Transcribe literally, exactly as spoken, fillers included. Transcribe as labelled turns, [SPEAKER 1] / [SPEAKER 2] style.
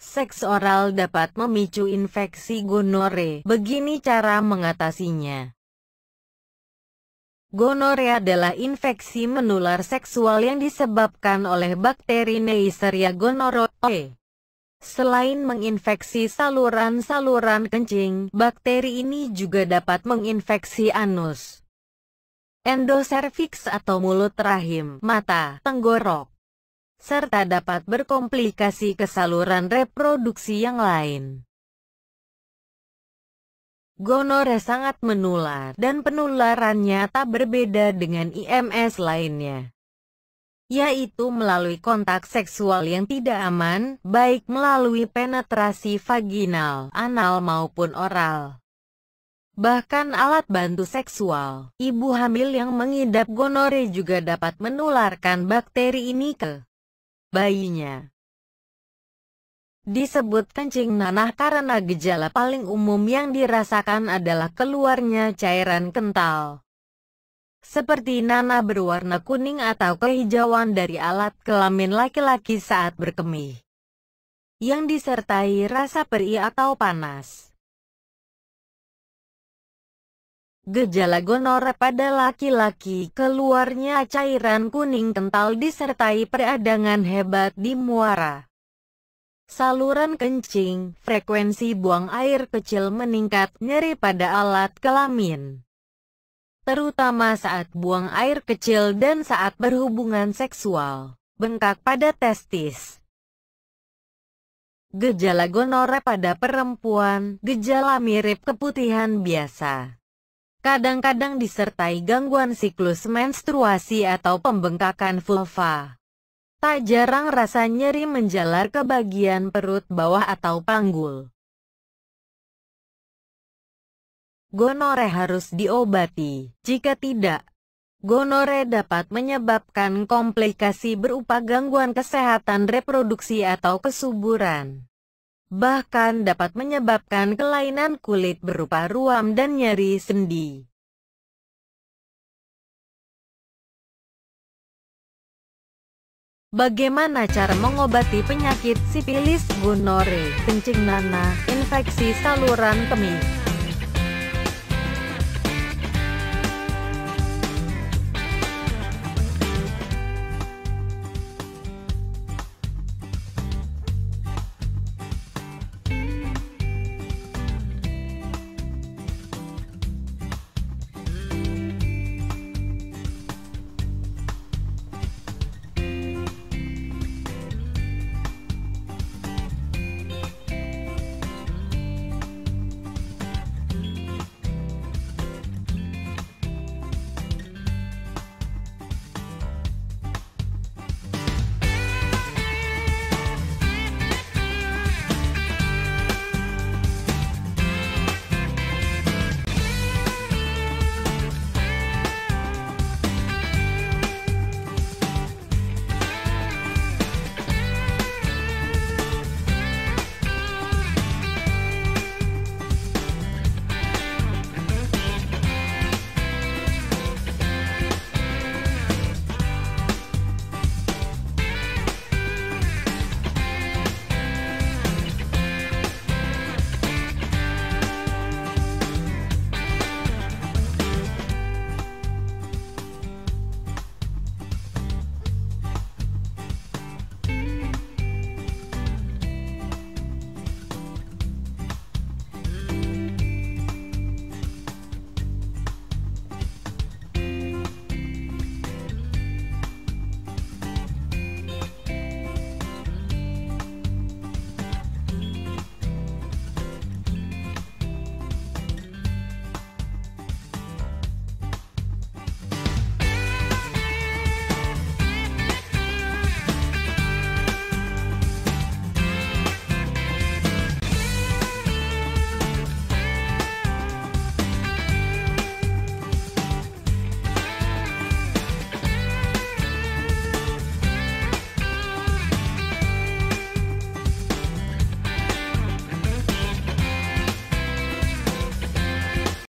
[SPEAKER 1] Seks oral dapat memicu infeksi gonore. Begini cara mengatasinya. Gonore adalah infeksi menular seksual yang disebabkan oleh bakteri Neisseria gonorrhoeae. Selain menginfeksi saluran-saluran kencing, bakteri ini juga dapat menginfeksi anus, endoserviks atau mulut rahim, mata, tenggorok, serta dapat berkomplikasi ke saluran reproduksi yang lain. Gonore sangat menular, dan penularannya tak berbeda dengan I M S lainnya, yaitu melalui kontak seksual yang tidak aman, baik melalui penetrasi vaginal, anal maupun oral. Bahkan alat bantu seksual. Ibu hamil yang mengidap gonore juga dapat menularkan bakteri ini ke bayinya. Disebut kencing nanah karena gejala paling umum yang dirasakan adalah keluarnya cairan kental, seperti nanah berwarna kuning atau kehijauan dari alat kelamin laki-laki saat berkemih, yang disertai rasa perih atau panas. Gejala gonore pada laki-laki: keluarnya cairan kuning kental disertai peradangan hebat di muara, saluran kencing, frekuensi buang air kecil meningkat, nyeri pada alat kelamin, terutama saat buang air kecil dan saat berhubungan seksual, bengkak pada testis. Gejala gonore pada perempuan: gejala mirip keputihan biasa, kadang-kadang disertai gangguan siklus menstruasi atau pembengkakan vulva. Tak jarang rasa nyeri menjalar ke bagian perut bawah atau panggul. Gonore harus diobati. Jika tidak, gonore dapat menyebabkan komplikasi berupa gangguan kesehatan reproduksi atau kesuburan. Bahkan dapat menyebabkan kelainan kulit berupa ruam dan nyeri sendi. Bagaimana cara mengobati penyakit sifilis, gonore, kencing nanah, infeksi saluran kemih?